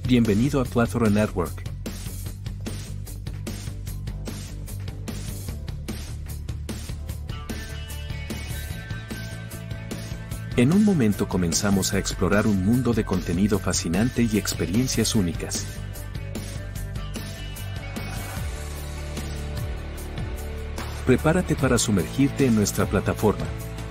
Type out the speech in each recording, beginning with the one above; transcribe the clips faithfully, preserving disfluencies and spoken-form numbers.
Bienvenido a Plethora Network. En un momento comenzamos a explorar un mundo de contenido fascinante y experiencias únicas. Prepárate para sumergirte en nuestra plataforma.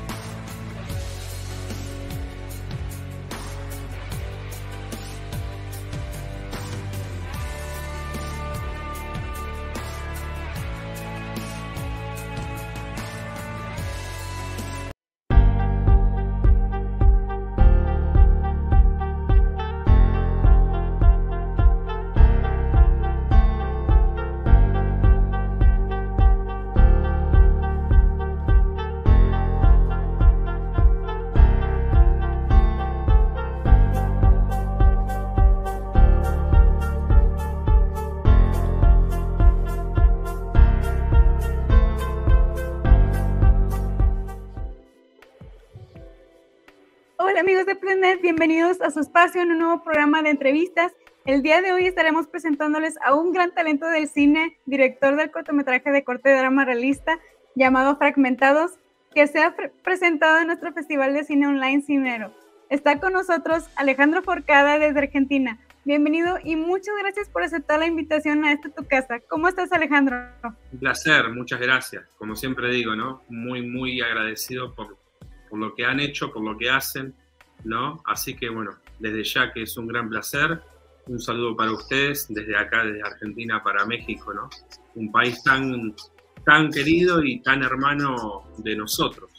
Hola amigos de Plethora, bienvenidos a su espacio en un nuevo programa de entrevistas. El día de hoy estaremos presentándoles a un gran talento del cine, director del cortometraje de corte de drama realista llamado Fragmentados, que se ha presentado en nuestro Festival de Cine Online Cinero. Está con nosotros Alejandro Forcada desde Argentina. Bienvenido y muchas gracias por aceptar la invitación a esta tu casa. ¿Cómo estás, Alejandro? Un placer, muchas gracias. Como siempre digo, ¿no? Muy, muy agradecido por, por lo que han hecho, por lo que hacen, ¿no? Así que, bueno, desde ya que es un gran placer. Un saludo para ustedes desde acá, desde Argentina para México, ¿no? Un país tan, tan querido y tan hermano de nosotros.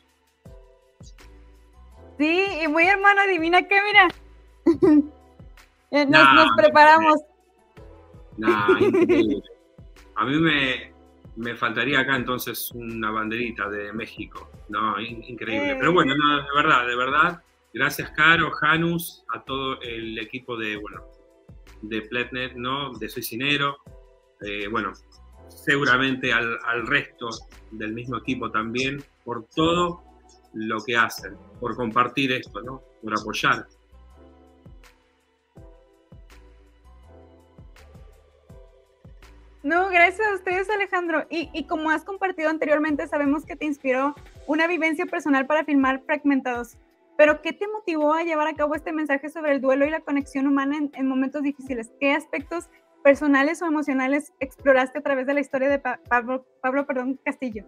Sí, y muy hermano, adivina qué, mira. Nos, nah, nos preparamos. Nah, increíble. A mí me, me faltaría acá entonces una banderita de México. No, in, increíble. Eh. Pero bueno, no, de verdad, de verdad. Gracias, Caro, Janus, a todo el equipo de, bueno, de Plethora, ¿no? De Soy Cinero. Eh, bueno, seguramente al, al resto del mismo equipo también, por todo lo que hacen, por compartir esto, ¿no? Por apoyar. No, gracias a ustedes, Alejandro. Y, y como has compartido anteriormente, sabemos que te inspiró una vivencia personal para filmar Fragmentados. Pero, ¿qué te motivó a llevar a cabo este mensaje sobre el duelo y la conexión humana en, en momentos difíciles? ¿Qué aspectos personales o emocionales exploraste a través de la historia de pa Pablo, Pablo perdón, Castillo?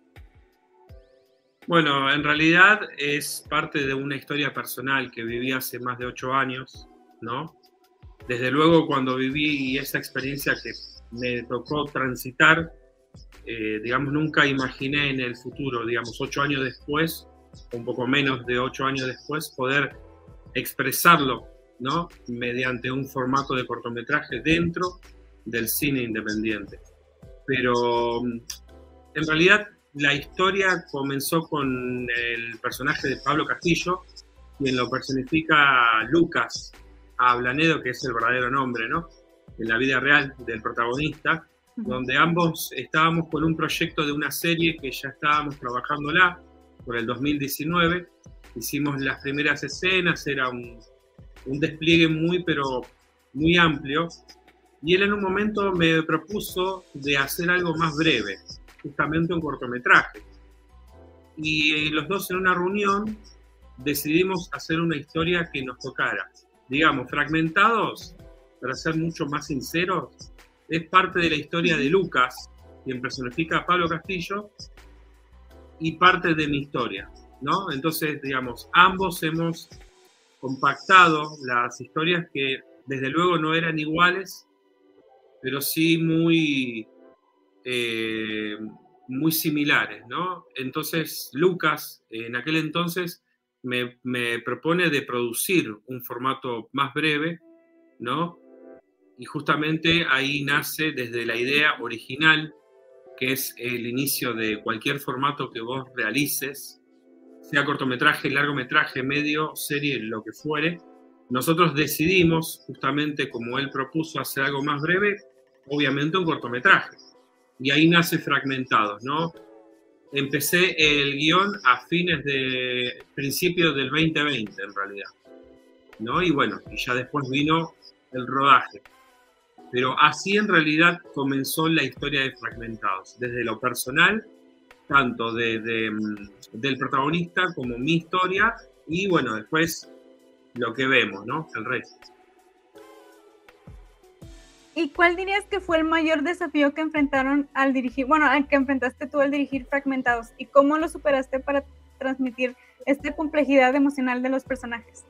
Bueno, en realidad es parte de una historia personal que viví hace más de ocho años, ¿no? Desde luego, cuando viví esa experiencia que me tocó transitar, eh, digamos, nunca imaginé en el futuro, digamos, ocho años después, un poco menos de ocho años después, poder expresarlo, ¿no? Mediante un formato de cortometraje dentro del cine independiente. Pero en realidad la historia comenzó con el personaje de Pablo Castillo, quien lo personifica Lucas Ablanedo, que es el verdadero nombre, ¿no? En la vida real del protagonista, uh-huh. Donde ambos estábamos con un proyecto de una serie que ya estábamos trabajándola por el dos mil diecinueve, hicimos las primeras escenas, era un, un despliegue muy, pero muy amplio, y él en un momento me propuso de hacer algo más breve, justamente un cortometraje. Y los dos en una reunión decidimos hacer una historia que nos tocara. Digamos, Fragmentados, para ser mucho más sinceros, es parte de la historia de Lucas, quien personifica a Pablo Castillo, y parte de mi historia, ¿no? Entonces, digamos, ambos hemos compactado las historias que desde luego no eran iguales, pero sí muy, eh, muy similares, ¿no? Entonces, Lucas, en aquel entonces, me, me propone de producir un formato más breve, ¿no? Y justamente ahí nace desde la idea original, que es el inicio de cualquier formato que vos realices, sea cortometraje, largometraje, medio, serie, lo que fuere. Nosotros decidimos, justamente como él propuso, hacer algo más breve, obviamente un cortometraje. Y ahí nace Fragmentados, ¿no? Empecé el guión a fines de principios del veinte veinte, en realidad, ¿no? Y bueno, y ya después vino el rodaje. Pero así en realidad comenzó la historia de Fragmentados, desde lo personal, tanto de, de, del protagonista como mi historia, y bueno, después lo que vemos, ¿no? El resto. ¿Y cuál dirías que fue el mayor desafío que enfrentaron al dirigir, bueno, al que enfrentaste tú al dirigir Fragmentados? ¿Y cómo lo superaste para transmitir esta complejidad emocional de los personajes?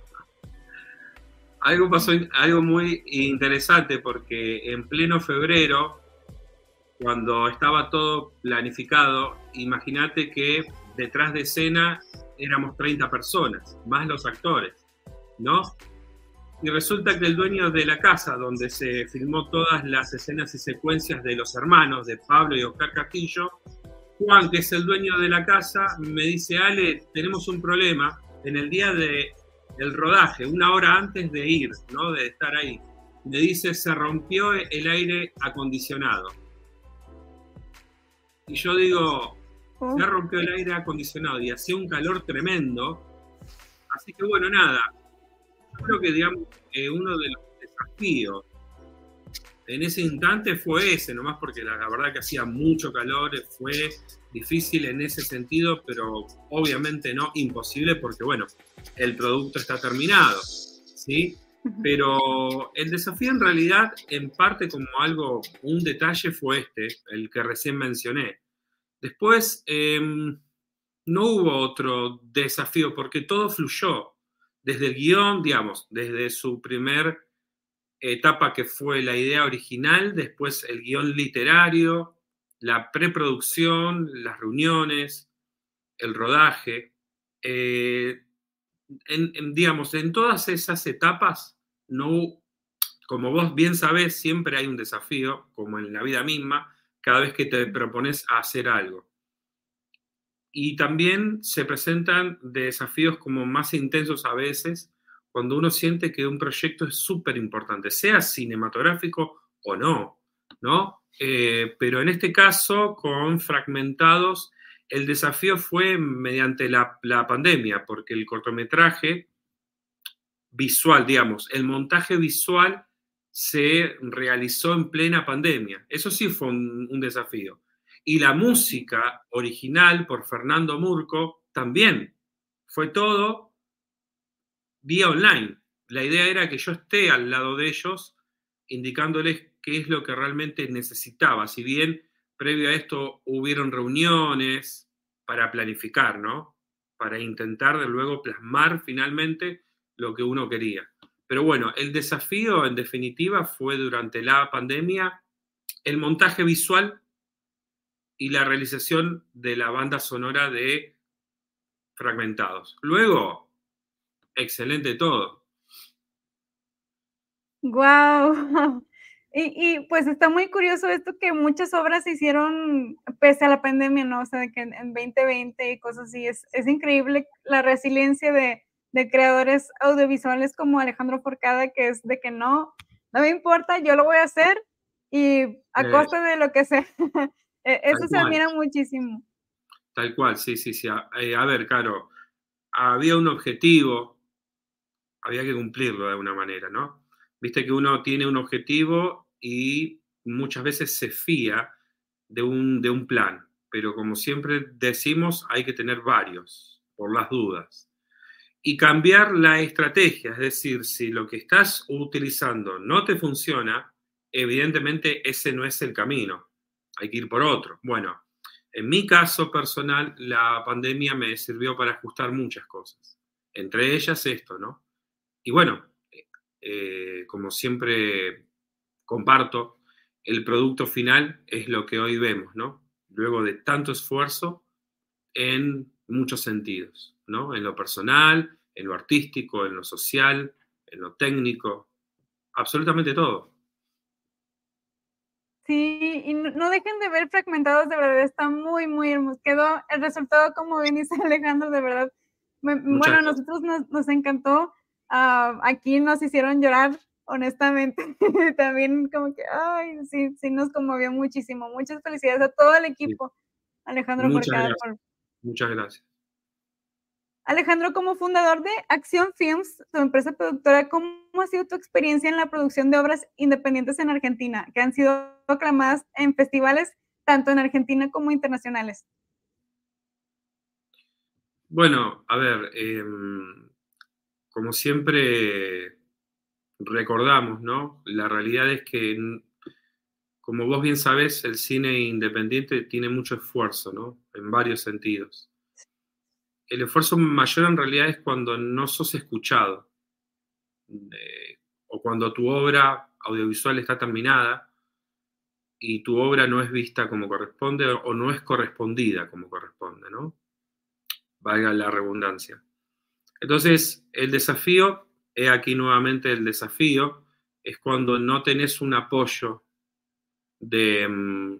Algo pasó, algo muy interesante, porque en pleno febrero, cuando estaba todo planificado, imagínate que detrás de escena éramos treinta personas, más los actores, ¿no? Y resulta que el dueño de la casa donde se filmó todas las escenas y secuencias de los hermanos, de Pablo y Oscar Castillo, Juan, que es el dueño de la casa, me dice: Ale, tenemos un problema. En el día de el rodaje, una hora antes de ir, ¿no? De estar ahí, me dice: se rompió el aire acondicionado. Y yo digo, oh. Se rompió el aire acondicionado y hacía un calor tremendo. Así que bueno, nada, yo creo que digamos eh, uno de los desafíos en ese instante fue ese, nomás porque la, la verdad que hacía mucho calor, fue difícil en ese sentido, pero obviamente no imposible, porque bueno, el producto está terminado, ¿sí? Pero el desafío en realidad, en parte como algo, un detalle fue este, el que recién mencioné. Después eh, no hubo otro desafío, porque todo fluyó. Desde el guión, digamos, desde su primer etapa que fue la idea original, después el guión literario, la preproducción, las reuniones, el rodaje. Eh, en, en, digamos, en todas esas etapas, no, como vos bien sabés, siempre hay un desafío, como en la vida misma, cada vez que te propones a hacer algo. Y también se presentan desafíos como más intensos a veces, cuando uno siente que un proyecto es súper importante, sea cinematográfico o no, ¿no? Eh, pero en este caso, con Fragmentados, el desafío fue mediante la, la pandemia, porque el cortometraje visual, digamos, el montaje visual se realizó en plena pandemia. Eso sí fue un, un desafío. Y la música original por Fernando Murco también fue todo vía online. La idea era que yo esté al lado de ellos indicándoles qué es lo que realmente necesitaba. Si bien previo a esto hubieron reuniones para planificar, ¿no? Para intentar de luego plasmar finalmente lo que uno quería. Pero bueno, el desafío en definitiva fue durante la pandemia el montaje visual y la realización de la banda sonora de Fragmentados. Luego, excelente todo. ¡Guau! Y, y pues está muy curioso esto, que muchas obras se hicieron pese a la pandemia, ¿no? O sea, que en, en veinte veinte y cosas así. Es, es increíble la resiliencia de, de creadores audiovisuales como Alejandro Forcada, que es de que no, no me importa, yo lo voy a hacer y a eh, costa de lo que sea. Eso se admira muchísimo. Tal cual, sí, sí, sí. A, eh, a ver, Caro, había un objetivo, había que cumplirlo de alguna manera, ¿no? Viste que uno tiene un objetivo y muchas veces se fía de un, de un plan, pero como siempre decimos, hay que tener varios, por las dudas. Y cambiar la estrategia, es decir, si lo que estás utilizando no te funciona, evidentemente ese no es el camino, hay que ir por otro. Bueno, en mi caso personal, la pandemia me sirvió para ajustar muchas cosas, entre ellas esto, ¿no? Y bueno, eh, como siempre comparto, el producto final es lo que hoy vemos, ¿no? Luego de tanto esfuerzo en muchos sentidos, ¿no? En lo personal, en lo artístico, en lo social, en lo técnico, absolutamente todo. Sí, y no, no dejen de ver Fragmentados, de verdad, está muy, muy hermoso. Quedó el resultado, como bien dice Alejandro, de verdad. Me, bueno, a nosotros nos, nos encantó. Uh, aquí nos hicieron llorar, honestamente. También como que, ay, sí, sí nos conmovió muchísimo. Muchas felicidades a todo el equipo, sí. Alejandro Muchas Forcada. Gracias. Por... Muchas gracias. Alejandro, como fundador de Acción Films, tu empresa productora, ¿cómo ha sido tu experiencia en la producción de obras independientes en Argentina, que han sido aclamadas en festivales tanto en Argentina como internacionales? Bueno, a ver, eh, como siempre recordamos, ¿no? La realidad es que, como vos bien sabés, el cine independiente tiene mucho esfuerzo, ¿no? En varios sentidos. El esfuerzo mayor en realidad es cuando no sos escuchado, eh, o cuando tu obra audiovisual está terminada y tu obra no es vista como corresponde o no es correspondida como corresponde, ¿no? Valga la redundancia. Entonces, el desafío, he aquí nuevamente el desafío, es cuando no tenés un apoyo de,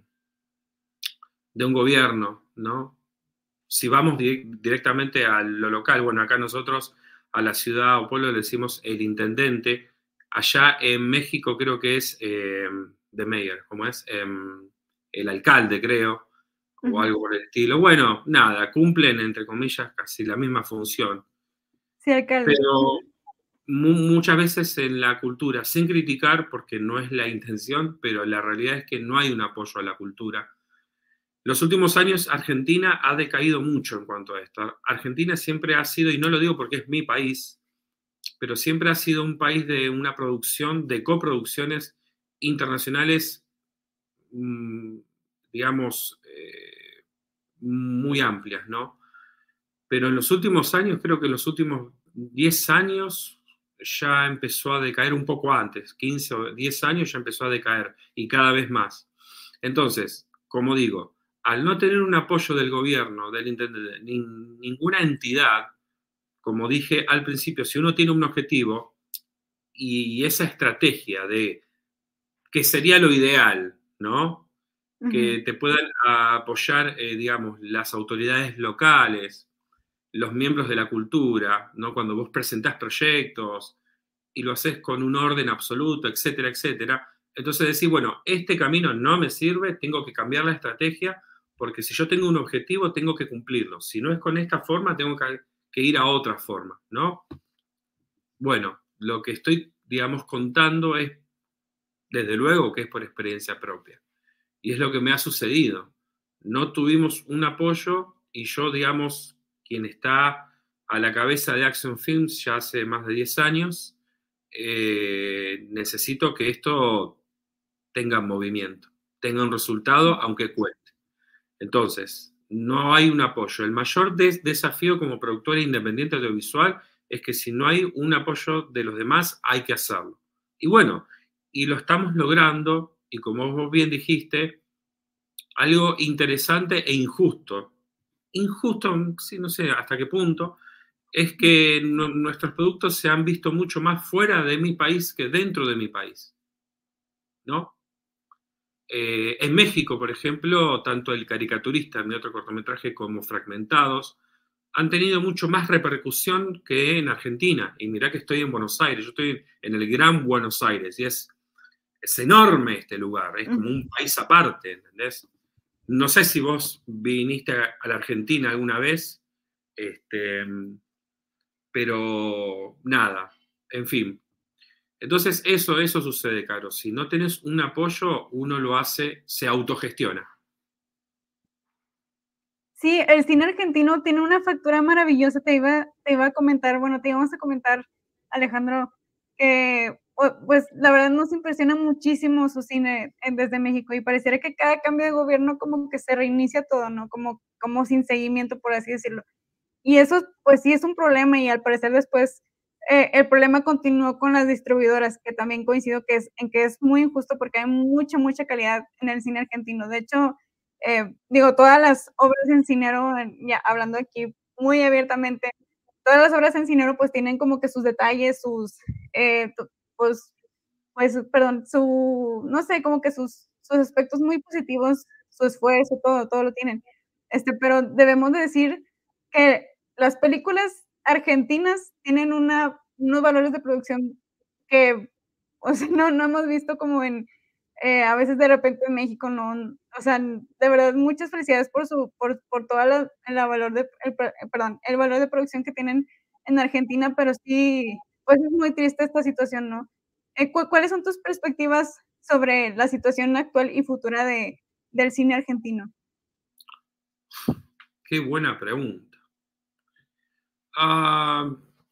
de un gobierno, ¿no? Si vamos di directamente a lo local, bueno, acá nosotros a la ciudad o pueblo le decimos el intendente, allá en México creo que es eh, the mayor, ¿cómo es? Eh, el alcalde, creo, o Uh-huh. algo por el estilo. Bueno, nada, cumplen, entre comillas, casi la misma función. Sí, alcalde. Pero mu muchas veces en la cultura, sin criticar, porque no es la intención, pero la realidad es que no hay un apoyo a la cultura. Los últimos años Argentina ha decaído mucho en cuanto a esto. Argentina siempre ha sido, y no lo digo porque es mi país, pero siempre ha sido un país de una producción, de coproducciones internacionales, mmm, digamos, eh, muy amplias, ¿no? Pero en los últimos años, creo que en los últimos diez años, ya empezó a decaer un poco antes, quince o diez años ya empezó a decaer, y cada vez más. Entonces, como digo, al no tener un apoyo del gobierno, del intendente, ni, ninguna entidad, como dije al principio, si uno tiene un objetivo y esa estrategia de que sería lo ideal, ¿no? Uh-huh. Que te puedan apoyar, eh, digamos, las autoridades locales, los miembros de la cultura, ¿no? Cuando vos presentás proyectos y lo haces con un orden absoluto, etcétera, etcétera. Entonces decís, bueno, este camino no me sirve, tengo que cambiar la estrategia, porque si yo tengo un objetivo, tengo que cumplirlo. Si no es con esta forma, tengo que, que ir a otra forma, ¿no? Bueno, lo que estoy, digamos, contando es, desde luego, que es por experiencia propia. Y es lo que me ha sucedido. No tuvimos un apoyo y yo, digamos, quien está a la cabeza de Action Films ya hace más de diez años, eh, necesito que esto tenga movimiento, tenga un resultado, aunque cueste. Entonces, no hay un apoyo. El mayor des desafío como productora independiente audiovisual es que si no hay un apoyo de los demás, hay que hacerlo. Y bueno, y lo estamos logrando, y como vos bien dijiste, algo interesante e injusto. Injusto, sí, no sé hasta qué punto, es que no, nuestros productos se han visto mucho más fuera de mi país que dentro de mi país, ¿no? Eh, en México, por ejemplo, tanto El Caricaturista, mi otro cortometraje, como Fragmentados, han tenido mucho más repercusión que en Argentina. Y mirá que estoy en Buenos Aires, yo estoy en el Gran Buenos Aires, y es, es enorme este lugar, es como un país aparte, ¿entendés? No sé si vos viniste a, a la Argentina alguna vez, este, pero nada, en fin. Entonces, eso, eso sucede, Caro. Si no tenés un apoyo, uno lo hace, se autogestiona. Sí, el cine argentino tiene una factura maravillosa. Te iba, te iba a comentar, bueno, te íbamos a comentar, Alejandro, que pues la verdad nos impresiona muchísimo su cine desde México y pareciera que cada cambio de gobierno como que se reinicia todo, ¿no? Como, como sin seguimiento, por así decirlo. Y eso pues sí es un problema y al parecer después eh, el problema continuó con las distribuidoras, que también coincido que es, en que es muy injusto porque hay mucha, mucha calidad en el cine argentino. De hecho, eh, digo, todas las obras en Cinero, ya hablando aquí muy abiertamente, todas las obras en Cinero pues tienen como que sus detalles, sus, eh, pues, pues, perdón, su, no sé, como que sus, sus aspectos muy positivos, su esfuerzo, todo, todo lo tienen. Este, pero debemos de decir que las películas argentinas tienen una, unos valores de producción que, o sea, no, no hemos visto como en, eh, a veces de repente en México, no, o sea, de verdad, muchas felicidades por su, por, por toda la, el valor de, el, perdón, el valor de producción que tienen en Argentina, pero sí, pues es muy triste esta situación, ¿no? Eh, ¿cu cuáles son tus perspectivas sobre la situación actual y futura de del cine argentino? Qué buena pregunta. Ah,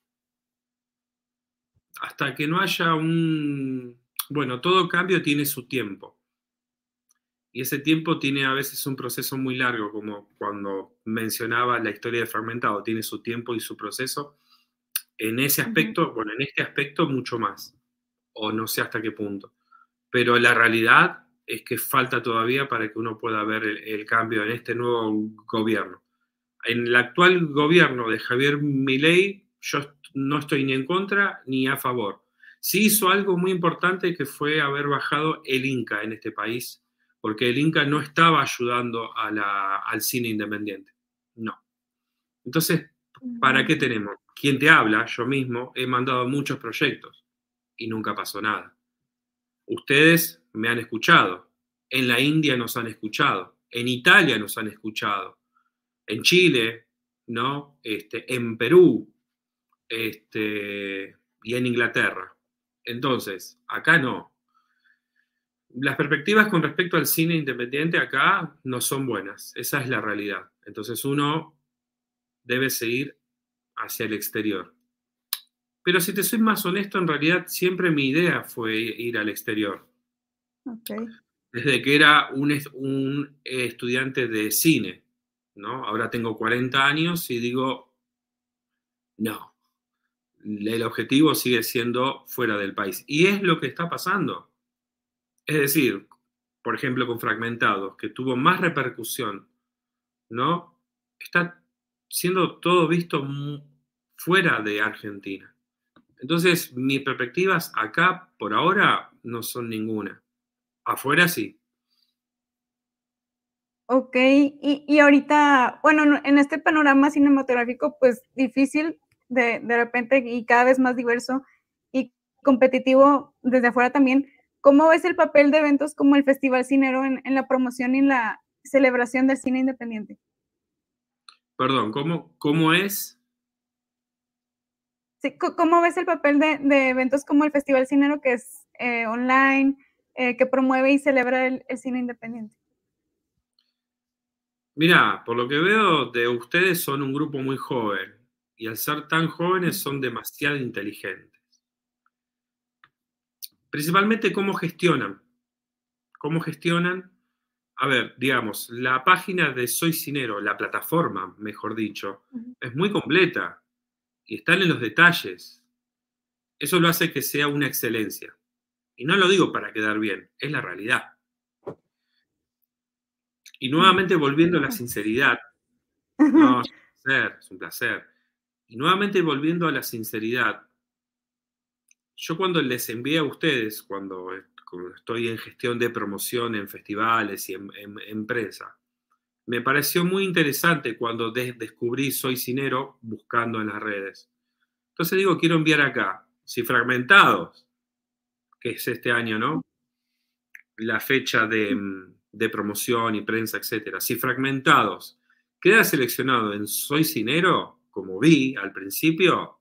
hasta que no haya un... Bueno, todo cambio tiene su tiempo. Y ese tiempo tiene a veces un proceso muy largo, como cuando mencionaba la historia de Fragmentado, tiene su tiempo y su proceso. En ese aspecto, uh-huh. bueno, en este aspecto mucho más, o no sé hasta qué punto. Pero la realidad es que falta todavía para que uno pueda ver el, el cambio en este nuevo gobierno. En el actual gobierno de Javier Milei, yo no estoy ni en contra ni a favor. Sí hizo algo muy importante, que fue haber bajado el Inca en este país, porque el Inca no estaba ayudando a la, al cine independiente. No. Entonces, ¿para qué tenemos? Quien te habla, yo mismo, he mandado muchos proyectos y nunca pasó nada. Ustedes me han escuchado. En la India nos han escuchado. En Italia nos han escuchado. En Chile, ¿no? Este, en Perú, este, y en Inglaterra. Entonces, acá no. Las perspectivas con respecto al cine independiente acá no son buenas. Esa es la realidad. Entonces uno debe seguir hacia el exterior. Pero si te soy más honesto, en realidad siempre mi idea fue ir al exterior. Okay. Desde que era un, un estudiante de cine, ¿no? Ahora tengo cuarenta años y digo, no, el objetivo sigue siendo fuera del país. Y es lo que está pasando. Es decir, por ejemplo, con Fragmentados, que tuvo más repercusión, ¿no? Está siendo todo visto fuera de Argentina. Entonces, mis perspectivas acá, por ahora, no son ninguna. Afuera sí. Ok, y, y ahorita, bueno, en este panorama cinematográfico, pues difícil de, de repente y cada vez más diverso y competitivo desde afuera también, ¿cómo ves el papel de eventos como el Festival Cinero en, en la promoción y en la celebración del cine independiente? Perdón, ¿cómo, cómo es? Sí, ¿cómo ves el papel de, de eventos como el Festival Cinero, que es eh, online, eh, que promueve y celebra el, el cine independiente? Mira, por lo que veo de ustedes son un grupo muy joven y al ser tan jóvenes son demasiado inteligentes. Principalmente cómo gestionan. ¿Cómo gestionan? A ver, digamos, la página de Soy Cinero, la plataforma, mejor dicho, uh-huh. es muy completa y están en los detalles. Eso lo hace que sea una excelencia. Y no lo digo para quedar bien, es la realidad. Y nuevamente volviendo a la sinceridad, no, es un placer, es un placer. Y nuevamente volviendo a la sinceridad, yo cuando les envié a ustedes, cuando estoy en gestión de promoción en festivales y en, en, en prensa, me pareció muy interesante cuando de, descubrí Soy Cinero buscando en las redes. Entonces digo, quiero enviar acá, si Fragmentados, que es este año, ¿no? La fecha de, de promoción y prensa, etcétera. Si Fragmentados queda seleccionado en Soy Cinero, como vi al principio,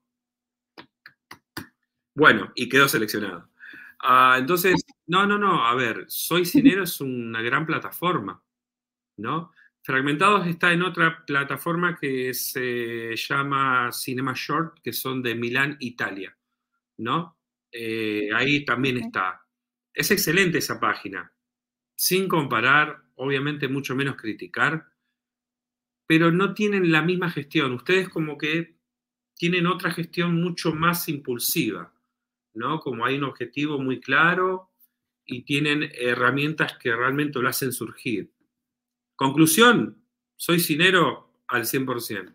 bueno, y quedó seleccionado. Uh, entonces, no, no, no, a ver, Soy Cinero es una gran plataforma, ¿no? Fragmentados está en otra plataforma que se llama Cinema Short, que son de Milán, Italia, ¿no? Eh, ahí también okay. está. Es excelente esa página, sin comparar, obviamente mucho menos criticar, pero no tienen la misma gestión. Ustedes como que tienen otra gestión mucho más impulsiva, ¿no? Como hay un objetivo muy claro y tienen herramientas que realmente lo hacen surgir. Conclusión, Soy Cinero al cien por ciento.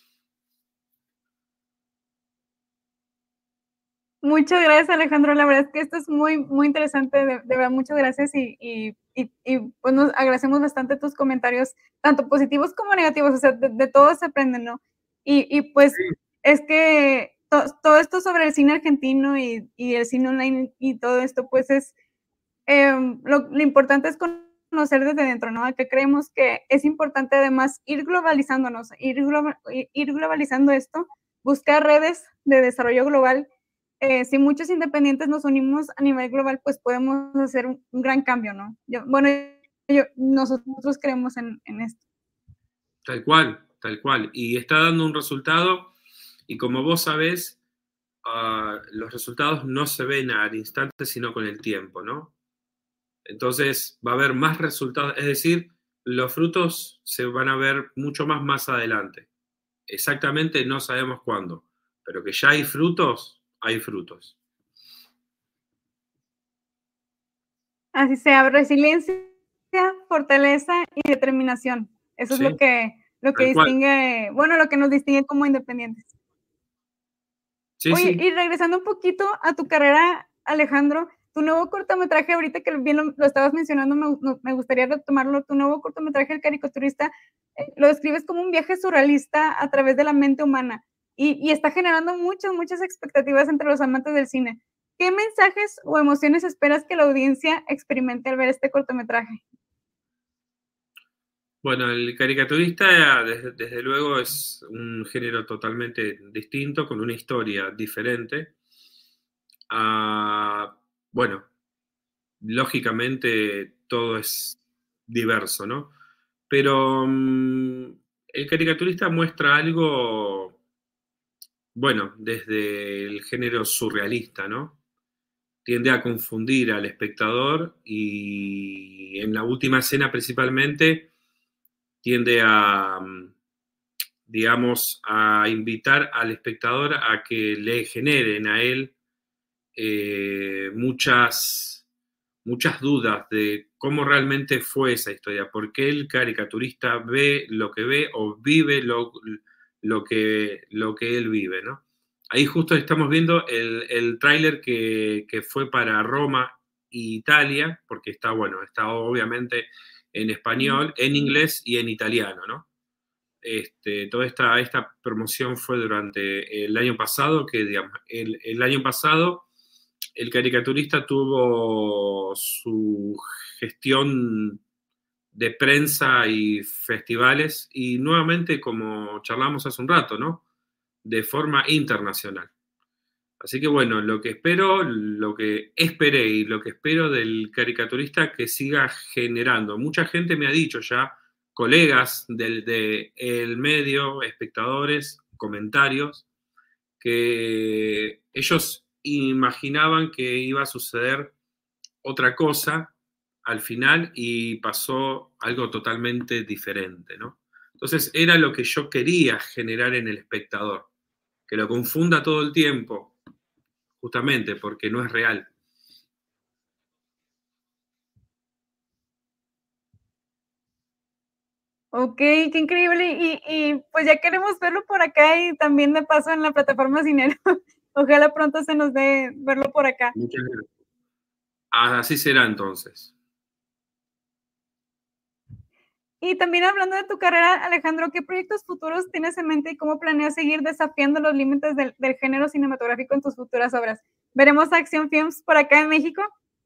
Muchas gracias, Alejandro. La verdad es que esto es muy, muy interesante. De, de verdad, muchas gracias y, y, y, y pues nos agradecemos bastante tus comentarios, tanto positivos como negativos. O sea, de, de todo se aprende, ¿no? Y, y pues sí. es que to, todo esto sobre el cine argentino y, y el cine online y todo esto, pues es, eh, lo, lo importante es conocer desde dentro, ¿no? Que creemos que es importante además ir globalizándonos, ir, global, ir globalizando esto, buscar redes de desarrollo global eh, si muchos independientes nos unimos a nivel global, pues podemos hacer un, un gran cambio, ¿no? Yo, bueno, yo, nosotros creemos en, en esto. Tal cual, tal cual. Y está dando un resultado, y como vos sabés, uh, los resultados no se ven al instante, sino con el tiempo, ¿no? Entonces va a haber más resultados, es decir, los frutos se van a ver mucho más más adelante. Exactamente no sabemos cuándo, pero que ya hay frutos, hay frutos. Así sea, resiliencia, fortaleza y determinación. Eso sí, es lo que, lo que distingue, cual. bueno, lo que nos distingue como independientes. Sí, Oye, sí. Y regresando un poquito a tu carrera, Alejandro, tu nuevo cortometraje, ahorita que bien lo, lo estabas mencionando, me, me gustaría retomarlo, tu nuevo cortometraje, El Caricaturista, eh, lo describes como un viaje surrealista a través de la mente humana y, y está generando muchas, muchas expectativas entre los amantes del cine. ¿Qué mensajes o emociones esperas que la audiencia experimente al ver este cortometraje? Bueno, El Caricaturista, desde, desde luego, es un género totalmente distinto, con una historia diferente. Uh, bueno, lógicamente todo es diverso, ¿no? Pero um, El Caricaturista muestra algo, bueno, desde el género surrealista, ¿no? Tiende a confundir al espectador y en la última escena principalmente tiende a, digamos, a invitar al espectador a que le generen a él eh, muchas, muchas dudas de cómo realmente fue esa historia, por qué el caricaturista ve lo que ve o vive lo, lo, que, lo que él vive, ¿no? Ahí justo estamos viendo el, el tráiler que, que fue para Roma e Italia, porque está, bueno, está obviamente en español, en inglés y en italiano, ¿no? Este, toda esta, esta promoción fue durante el año pasado, que digamos, el, el año pasado el caricaturista tuvo su gestión de prensa y festivales, y nuevamente, como charlamos hace un rato, ¿no? De forma internacional. Así que bueno, lo que espero, lo que esperé y lo que espero del caricaturista, que siga generando. Mucha gente me ha dicho ya, colegas del de el medio, espectadores, comentarios, que ellos imaginaban que iba a suceder otra cosa al final y pasó algo totalmente diferente, ¿no? Entonces era lo que yo quería generar en el espectador, que lo confunda todo el tiempo, justamente porque no es real. Ok, qué increíble. Y, y pues ya queremos verlo por acá y también de paso en la plataforma Cinero. Ojalá pronto se nos dé verlo por acá. Muchas gracias. Así será entonces. Y también hablando de tu carrera, Alejandro, ¿qué proyectos futuros tienes en mente y cómo planeas seguir desafiando los límites del, del género cinematográfico en tus futuras obras? ¿Veremos Action Films por acá en México?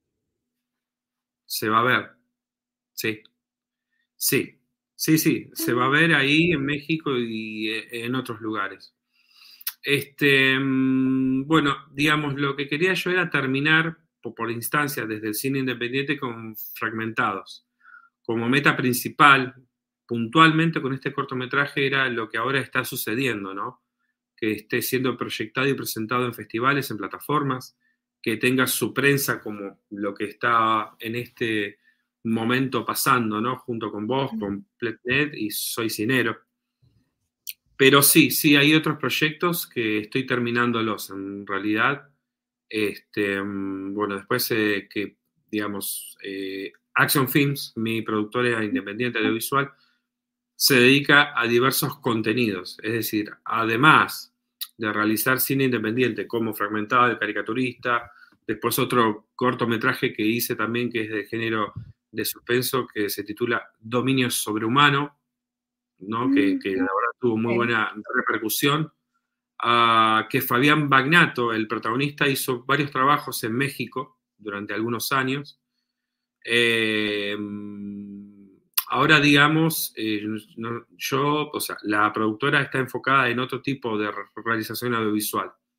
Se va a ver, sí. Sí, sí, sí, se va a ver ahí en México y en otros lugares. Este, bueno, digamos, lo que quería yo era terminar por, por instancias desde el cine independiente con Fragmentados. Como meta principal, puntualmente con este cortometraje, era lo que ahora está sucediendo, ¿no? Que esté siendo proyectado y presentado en festivales, en plataformas, que tenga su prensa como lo que está en este momento pasando, ¿no? Junto con vos, con Pletnet y Soy Cinero. Pero sí, sí, hay otros proyectos que estoy terminándolos en realidad. Este, bueno, después eh, que, digamos, eh, Action Films, mi productora independiente audiovisual, se dedica a diversos contenidos. Es decir, además de realizar cine independiente como Fragmentado, El Caricaturista, después otro cortometraje que hice también que es de género de suspenso que se titula Dominio Sobrehumano, ¿no? que, que la verdad tuvo muy buena repercusión, uh, que Fabián Bagnato, el protagonista, hizo varios trabajos en México durante algunos años. Eh, ahora, digamos, eh, no, yo, o sea, la productora está enfocada en otro tipo de realización audiovisual.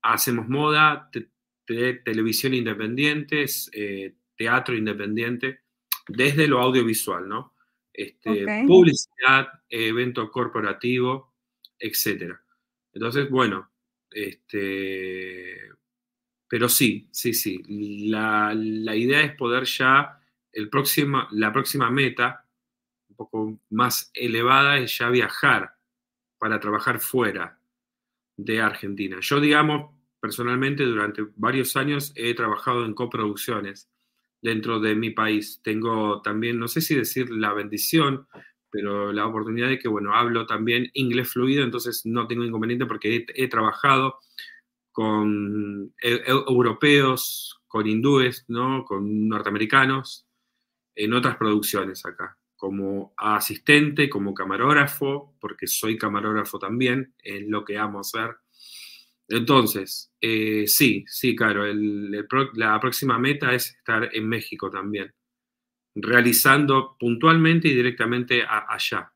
hacemos moda, te, te, televisión independiente, eh, teatro independiente, desde lo audiovisual, ¿no? Este, Okay. Publicidad, evento corporativo, etcétera. Entonces, bueno, este, pero sí, sí, sí. La, la idea es poder ya, el próxima, la próxima meta, un poco más elevada, es ya viajar para trabajar fuera de Argentina. Yo, digamos, personalmente, durante varios años he trabajado en coproducciones dentro de mi país. Tengo también, no sé si decir la bendición, pero la oportunidad de que, bueno, hablo también inglés fluido, entonces no tengo inconveniente porque he, he trabajado con e, e, europeos, con hindúes, ¿no? Con norteamericanos, en otras producciones acá, como asistente, como camarógrafo, porque soy camarógrafo también, es lo que amo hacer. Entonces, eh, sí, sí, claro, el, el, la próxima meta es estar en México también, realizando puntualmente y directamente a, allá.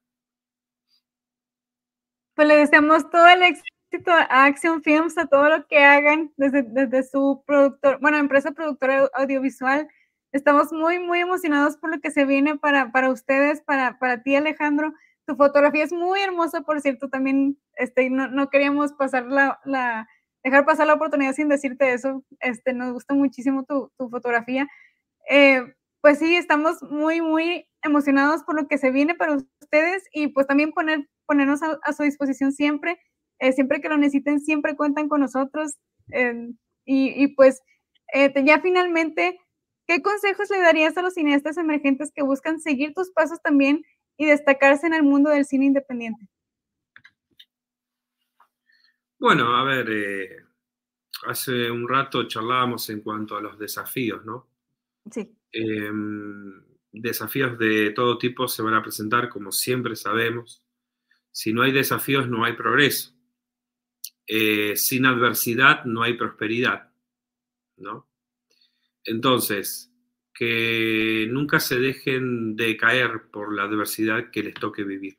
Pues le deseamos todo el éxito a Action Films, a todo lo que hagan desde, desde su productor, bueno, empresa productora audiovisual. Estamos muy, muy emocionados por lo que se viene para, para ustedes, para, para ti, Alejandro. Tu fotografía es muy hermosa, por cierto, también este, no, no queríamos pasar la, la, dejar pasar la oportunidad sin decirte eso. Este, nos gusta muchísimo tu, tu fotografía. Eh, pues sí, estamos muy, muy emocionados por lo que se viene para ustedes y pues también poner, ponernos a, a su disposición siempre, eh, siempre que lo necesiten, siempre cuentan con nosotros. Eh, y, y pues eh, ya finalmente, ¿qué consejos le darías a los cineastas emergentes que buscan seguir tus pasos también y destacarse en el mundo del cine independiente? Bueno, a ver, eh, hace un rato charlábamos en cuanto a los desafíos, ¿no? Sí. Eh, desafíos de todo tipo se van a presentar, como siempre sabemos. Si no hay desafíos, no hay progreso. Eh, sin adversidad, no hay prosperidad, ¿no? Entonces, que nunca se dejen de caer por la adversidad que les toque vivir.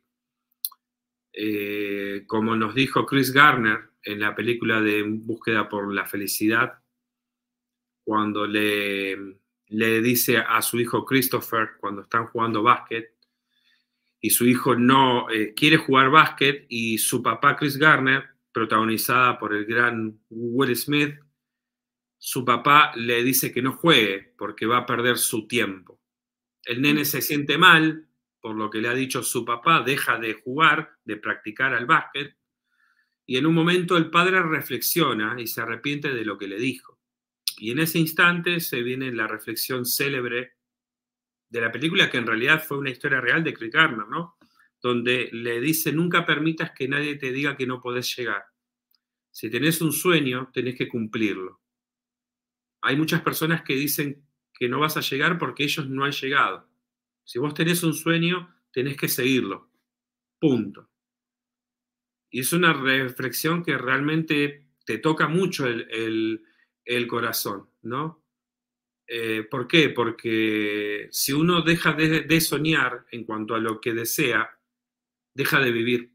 Eh, como nos dijo Chris Garner en la película de Búsqueda por la Felicidad, cuando le, le dice a su hijo Christopher, cuando están jugando básquet, y su hijo no eh, quiere jugar básquet, y su papá Chris Garner, protagonizada por el gran Will Smith, su papá le dice que no juegue porque va a perder su tiempo. El nene se siente mal por lo que le ha dicho su papá, deja de jugar, de practicar al básquet, y en un momento el padre reflexiona y se arrepiente de lo que le dijo. Y en ese instante se viene la reflexión célebre de la película, que en realidad fue una historia real de Chris Garner, ¿no? Donde le dice, nunca permitas que nadie te diga que no podés llegar. Si tenés un sueño, tenés que cumplirlo. Hay muchas personas que dicen que no vas a llegar porque ellos no han llegado. Si vos tenés un sueño, tenés que seguirlo. Punto. Y es una reflexión que realmente te toca mucho el, el, el corazón, ¿no? Eh, ¿Por qué? Porque si uno deja de, de soñar en cuanto a lo que desea, deja de vivir.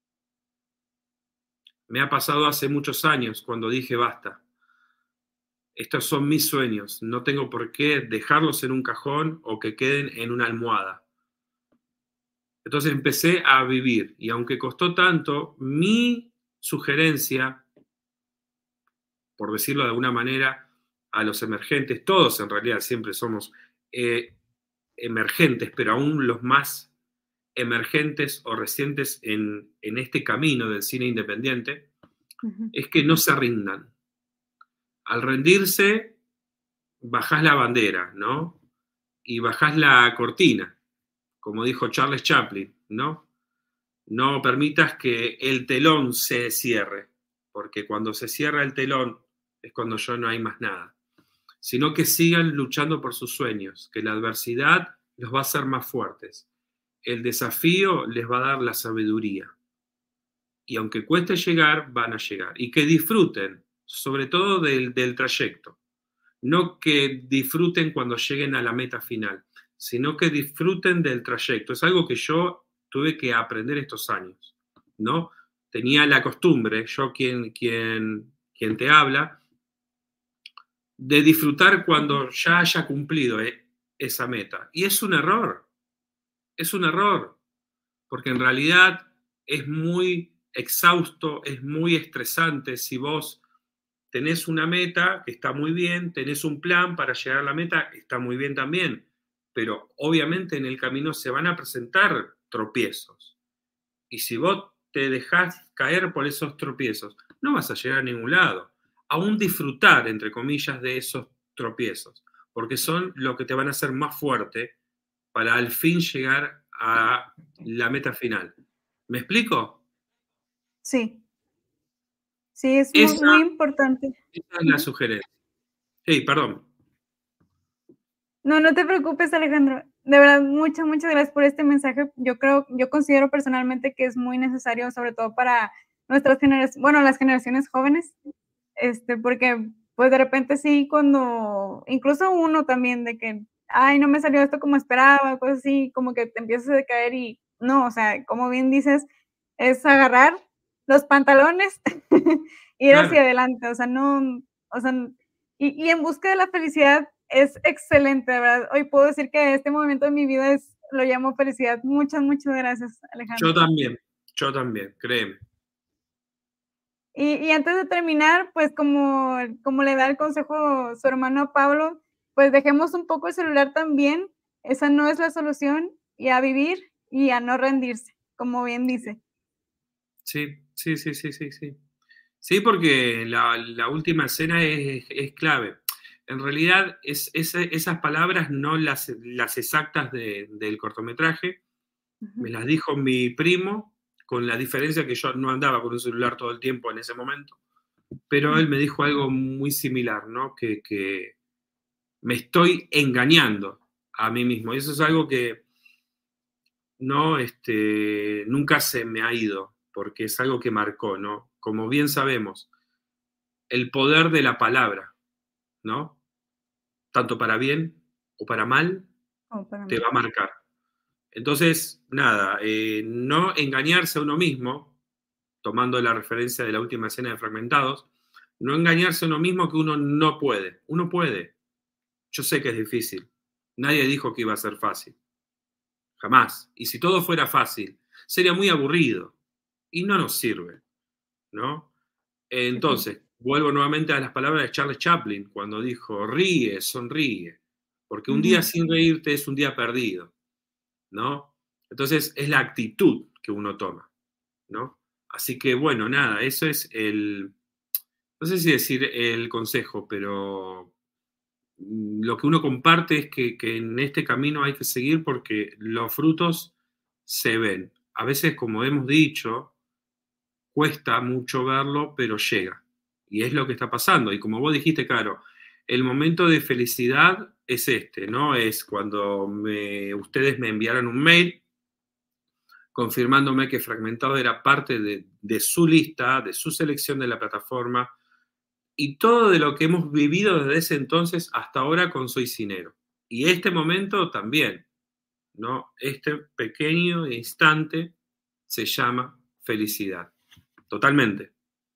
Me ha pasado hace muchos años cuando dije basta. Estos son mis sueños, no tengo por qué dejarlos en un cajón o que queden en una almohada. Entonces empecé a vivir y aunque costó tanto, mi sugerencia, por decirlo de alguna manera, a los emergentes, todos en realidad siempre somos eh, emergentes, pero aún los más emergentes o recientes en, en este camino del cine independiente, uh-huh. es que no se rindan. Al rendirse, bajás la bandera, ¿no? Y bajás la cortina, como dijo Charles Chaplin, ¿no? No permitas que el telón se cierre, porque cuando se cierra el telón es cuando ya no hay más nada. Sino que sigan luchando por sus sueños, que la adversidad los va a hacer más fuertes. El desafío les va a dar la sabiduría. Y aunque cueste llegar, van a llegar. Y que disfruten, sobre todo del, del trayecto. No que disfruten cuando lleguen a la meta final, sino que disfruten del trayecto. Es algo que yo tuve que aprender estos años, ¿no? Tenía la costumbre, yo quien, quien, quien te habla, de disfrutar cuando ya haya cumplido esa meta. Y es un error, es un error, porque en realidad es muy exhausto, es muy estresante si vos tenés una meta que está muy bien, tenés un plan para llegar a la meta, está muy bien también, pero obviamente en el camino se van a presentar tropiezos. Y si vos te dejás caer por esos tropiezos, no vas a llegar a ningún lado. Aún disfrutar, entre comillas, de esos tropiezos, porque son lo que te van a hacer más fuerte para al fin llegar a la meta final. ¿Me explico? Sí. Sí, es muy, Esa, muy importante. esa es la sugerencia. Sí, perdón. No, no te preocupes, Alejandro. De verdad, muchas, muchas gracias por este mensaje. Yo creo, yo considero personalmente que es muy necesario, sobre todo para nuestras generaciones, bueno, las generaciones jóvenes, este, porque pues de repente sí, cuando, incluso uno también, de que, ay, no me salió esto como esperaba, cosas así, como que te empiezas a decaer y no, o sea, como bien dices, es agarrar los pantalones y ir Claro. hacia adelante, o sea, no, o sea, y, y en busca de la felicidad es excelente, de verdad. Hoy puedo decir que este momento de mi vida es, lo llamo felicidad. Muchas, muchas gracias, Alejandro. Yo también, yo también, créeme. Y, y antes de terminar, pues como, como le da el consejo su hermano Pablo, pues dejemos un poco el celular también, esa no es la solución, y a vivir y a no rendirse, como bien dice. Sí, sí, sí, sí, sí, sí. Sí, porque la, la última escena es, es clave. En realidad, es, es, esas palabras, no las, las exactas de, del cortometraje, Uh-huh. me las dijo mi primo, con la diferencia que yo no andaba con un celular todo el tiempo en ese momento, pero él me dijo algo muy similar, ¿no? Que, que me estoy engañando a mí mismo. Y eso es algo que no, este, nunca se me ha ido, porque es algo que marcó, ¿no? Como bien sabemos, el poder de la palabra, ¿no? Tanto para bien o para mal, Oh, para te mí. va a marcar. Entonces, nada, eh, no engañarse a uno mismo, tomando la referencia de la última escena de Fragmentados, no engañarse a uno mismo que uno no puede. Uno puede. Yo sé que es difícil. Nadie dijo que iba a ser fácil. Jamás. Y si todo fuera fácil, sería muy aburrido. Y no nos sirve, ¿no? Entonces, vuelvo nuevamente a las palabras de Charles Chaplin, cuando dijo, ríe, sonríe, porque un día sin reírte es un día perdido, ¿no? Entonces, es la actitud que uno toma, ¿no? Así que, bueno, nada, eso es el, no sé si decir el consejo, pero lo que uno comparte es que, que en este camino hay que seguir porque los frutos se ven. A veces, como hemos dicho, cuesta mucho verlo, pero llega. Y es lo que está pasando. Y como vos dijiste, claro, el momento de felicidad es este, ¿no? Es cuando me, ustedes me enviaron un mail confirmándome que Fragmentado era parte de, de su lista, de su selección de la plataforma, y todo de lo que hemos vivido desde ese entonces hasta ahora con Soy Cinero. Y este momento también, ¿no? Este pequeño instante se llama felicidad. Totalmente.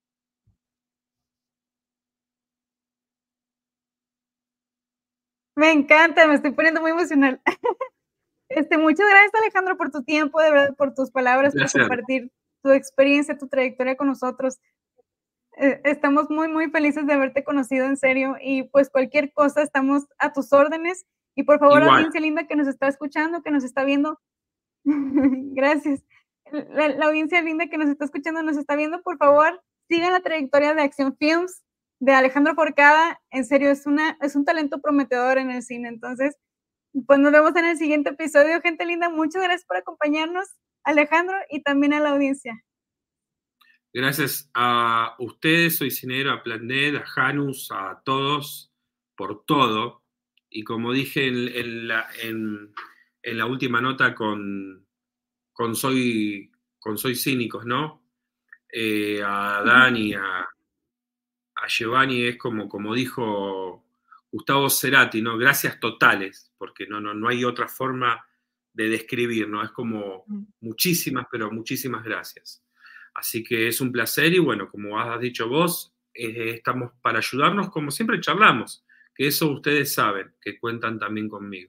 Me encanta, me estoy poniendo muy emocional. Este, muchas gracias, Alejandro, por tu tiempo, de verdad, por tus palabras, por compartir tu experiencia, tu trayectoria con nosotros. Eh, estamos muy, muy felices de haberte conocido, en serio, y pues cualquier cosa estamos a tus órdenes. Y por favor, Igual. audiencia linda que nos está escuchando, que nos está viendo, gracias. La, la audiencia linda que nos está escuchando, nos está viendo, por favor, sigan la trayectoria de Acción Films, de Alejandro Forcada. En serio, es, una, es un talento prometedor en el cine. Entonces, pues nos vemos en el siguiente episodio, gente linda. Muchas gracias por acompañarnos, Alejandro, y también a la audiencia. Gracias a ustedes, Soy Cinero, a Planet, a Janus, a todos, por todo. Y como dije en, en, la, en, en la última nota con, con, Soy, con Soy Cínicos, ¿no? Eh, a Dani, a, a Giovanni, es como, como dijo Gustavo Cerati, ¿no? Gracias totales, porque no, no, no hay otra forma de describir, ¿no? Es como muchísimas, pero muchísimas gracias. Así que es un placer y bueno, como has dicho vos, eh, estamos para ayudarnos, como siempre charlamos, que eso ustedes saben, que cuentan también conmigo.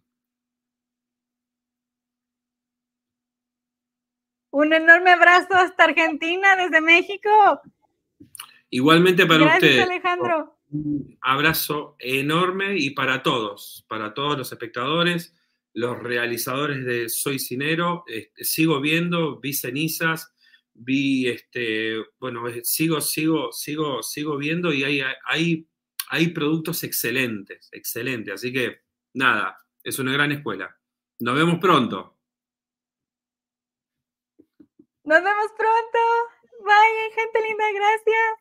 Un enorme abrazo hasta Argentina, desde México. Igualmente para Gracias, ustedes. Alejandro. Un abrazo enorme y para todos, para todos los espectadores, los realizadores de Soy Cinero. Este, sigo viendo, vi cenizas, vi, este, bueno, sigo, sigo, sigo, sigo viendo y hay, hay, hay productos excelentes, excelentes. Así que, nada, es una gran escuela. Nos vemos pronto. Nos vemos pronto. Bye, gente linda, gracias.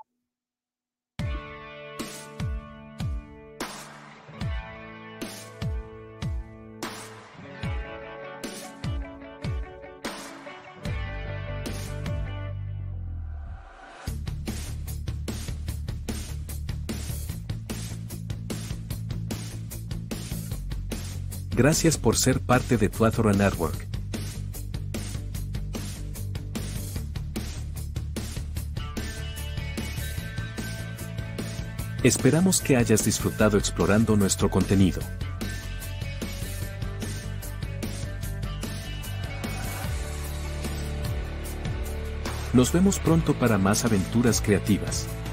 Gracias por ser parte de Tuathora Network. Esperamos que hayas disfrutado explorando nuestro contenido. Nos vemos pronto para más aventuras creativas.